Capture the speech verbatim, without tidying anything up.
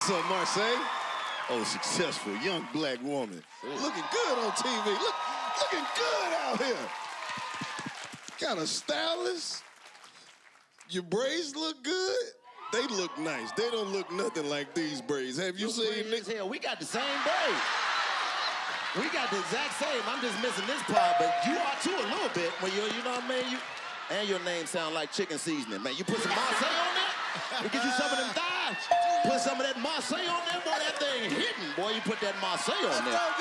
So Marseille, oh, successful young black woman, Ooh. looking good on T V. Look, looking good out here. Got a stylist. Your braids look good. They look nice. They don't look nothing like these braids. Have you Those seen this? Hell, we got the same braids. We got the exact same. I'm just missing this part, but you are too a little bit. When you, you know what I mean? You, and your name sound like chicken seasoning, man. You put some Marseille on there, we get you some of them thighs. Put some of that Marseille on there, boy. That thing hitting, boy. You put that Marseille on there.